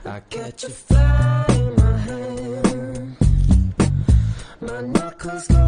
I catch a fly in my hand, my knuckles go